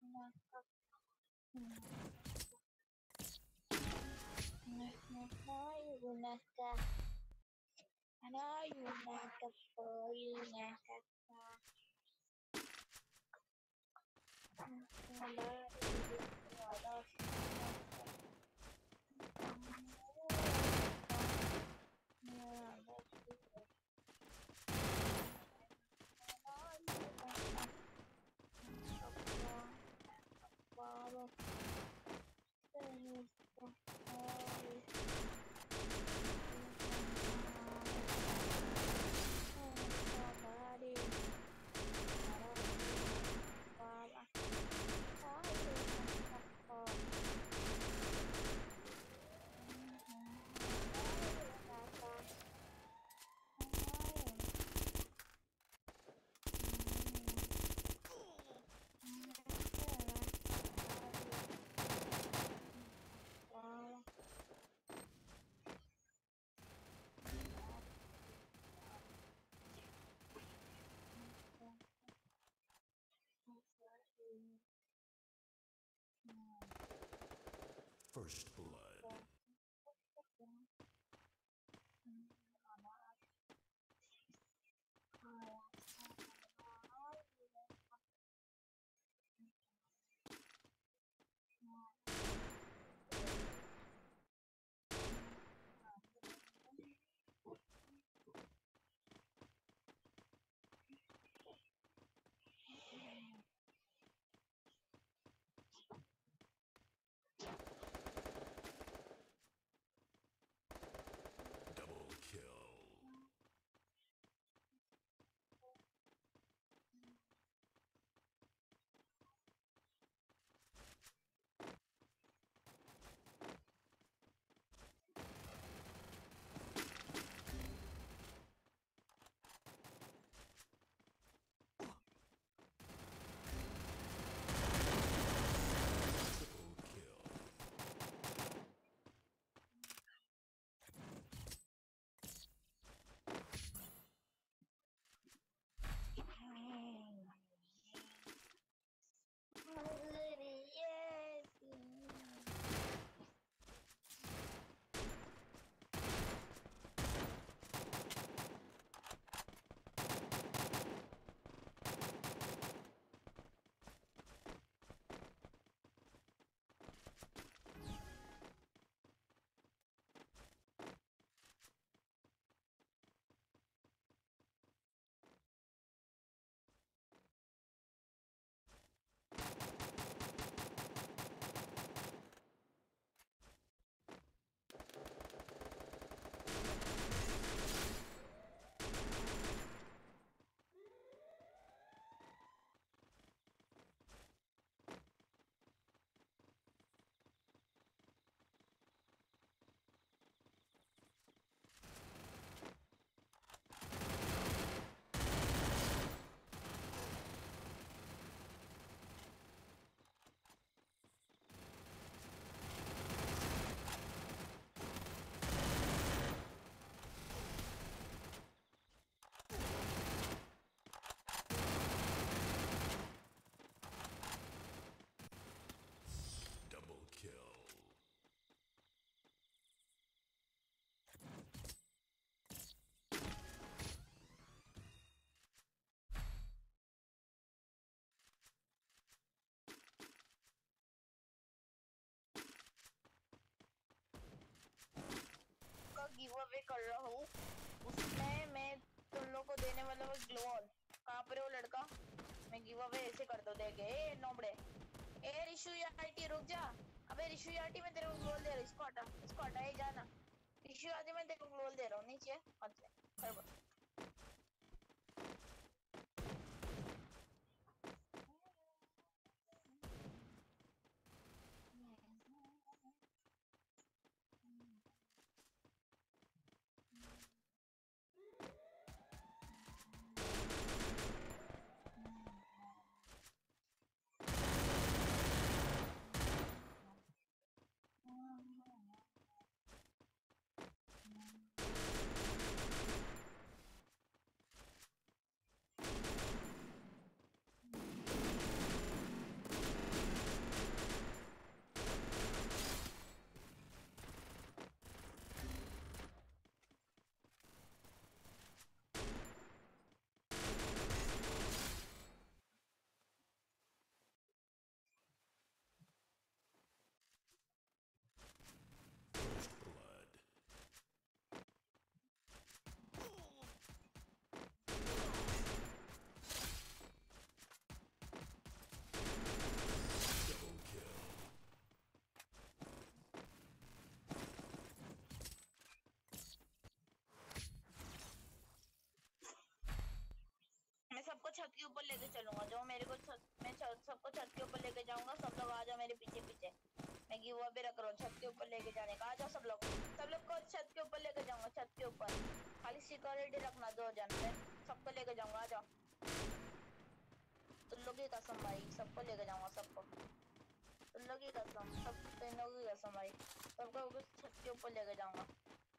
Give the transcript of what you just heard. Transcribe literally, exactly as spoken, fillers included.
Yunaka, ano Yunaka po, Yunaka pa. Wala, wala, Wow. First blood. Double kill. Triple kill. Double kill. का give away कर रहा हूँ उसमें मैं तुम लोग को देने वाला वो ग्लो ऑल कहाँ पर है वो लड़का मैं गिव अवे ऐसे कर दो देखे ए नोबड़े ए रिशु याटी रुक जा अबे रिशु याटी मैं तेरे को ग्लो दे रहा हूँ इसको हटा इसको हटा ये जाना रिशु याटी मैं तेरे को ग्लो दे रहा हूँ नीचे मत ले कर बस छत के ऊपर लेके चलूंगा, जो मेरे को छत मैं सबको छत के ऊपर लेके जाऊंगा। सब लोग आ जाओ मेरे पीछे पीछे, मैं गिव अवे रख रहा हूँ छत के ऊपर लेके जाने का। आ जाओ सब लोग, सब लोग को छत के ऊपर लेके जाऊंगा। छत के ऊपर खाली सिक्योरिटी रखना, दो जन मैं सबको लेके जाऊंगा। आ जाओ, तुम लोग की कसम भाई, सबको लेके जाऊंगा सबको, तुम लोग की कसम, सब तीनों की कसम भाई, सबको छत के ऊपर लेके जाऊंगा।